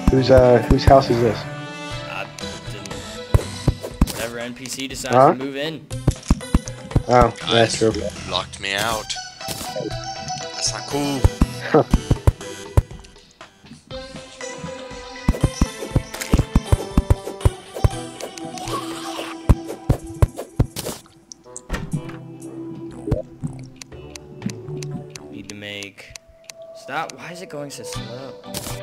Whose house is this? I didn't. Whatever NPC decides to move in. Oh, that's true. You locked me out. That's not cool. Need to make. Stop. Why is it going so slow?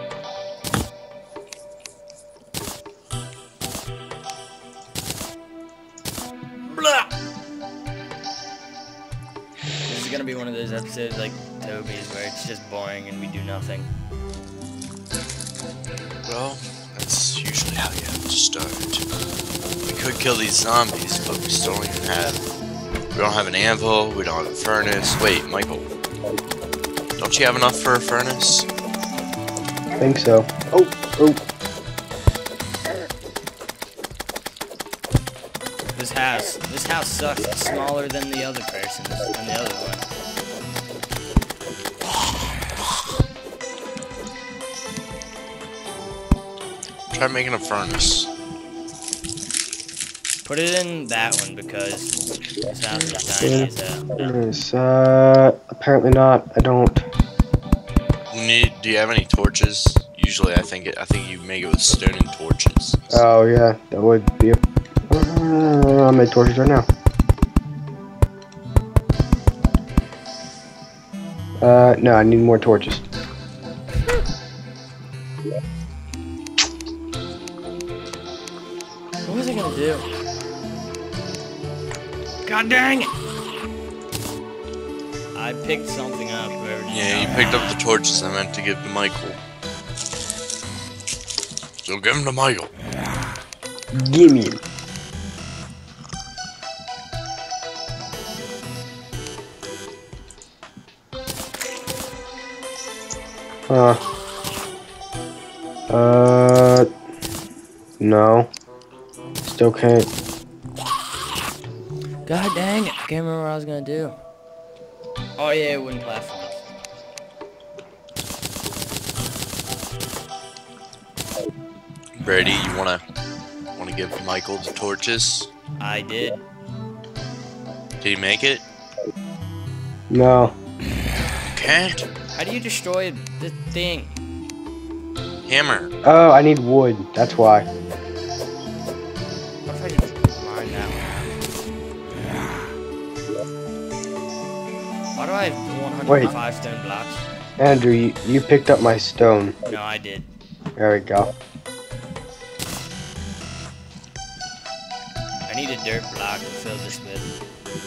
Blah! This is gonna be one of those episodes like Toby's where it's just boring and we do nothing. Well, that's usually how you have to start. We could kill these zombies, but we still don't even have... We don't have an anvil, we don't have a furnace. Wait, Michael. Don't you have enough for a furnace? I think so. Oh. This house sucks. It's smaller than the other person's, than the other one. Try making a furnace. Put it in that one because this house is tiny as hell. Apparently not. I don't. Do you have any torches? Usually, I think you make it with stone and torches. Oh yeah, that would be. I made torches right now. No, I need more torches. What was I gonna do? God dang it! I picked something up. Yeah, you picked up the torches I meant to give to Michael. So give them to Michael. Gimme. No. Still can't. God dang it! I can't remember what I was gonna do. Oh yeah, wooden platforms. Brady, you wanna give Michael the torches? I did. Did he make it? No. Can't. How do you destroy the thing? Hammer. Oh, I need wood. That's why. What if I just mine that one? Why do I have 105 stone blocks? Andrew, you picked up my stone. No, I did. There we go. I need a dirt block to fill this with.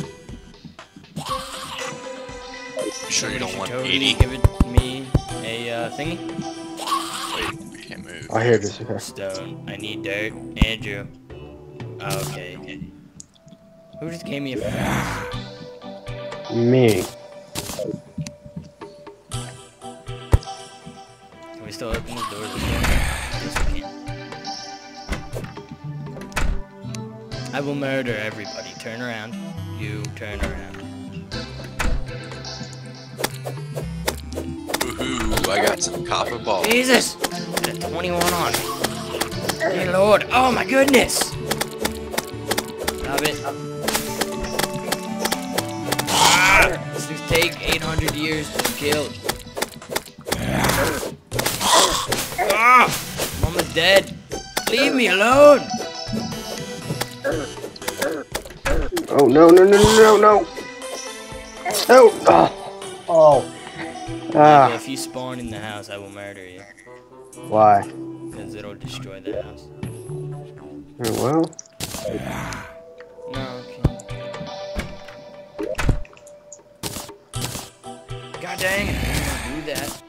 You sure you don't want Totally 80? give it me a thingy? Wait, I can't move. I hear this. Okay. Stone. I need dirt. Andrew. Okay. Who just gave me a furnace? Me. Can we still open this door this way? Yes, we can. I will murder everybody. Turn around. You turn around. Woohoo, I got some copper balls. Jesus! Got a 21 on. Dear Lord. Oh my goodness! Stop it. Ah! This thing take 800 years to kill. Ah! Mama's dead. Leave me alone! Oh no! No! Oh! Michael, if you spawn in the house, I will murder you. Why? Because it'll destroy the house. Well. No, okay. God dang it! I can't do that.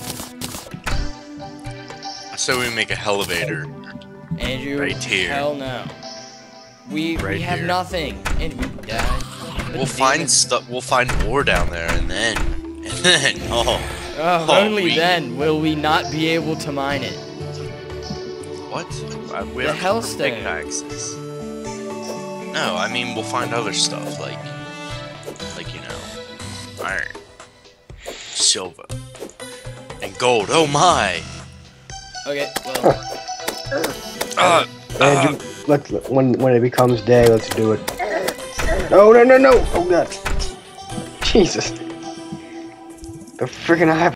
I said we make a elevator. Andrew, Right here. hell no. We Right have here. nothing, and we die. We'll find stuff. We'll find ore down there, and then, oh, Only then will we not be able to mine it. what? We The have hellstone. pickaxes. No, I mean we'll find other stuff like you know, iron, silver, and gold. Oh my! Okay, well. Andrew, let's when it becomes day, let's do it. No, no, no, no! Oh god. Jesus. The freaking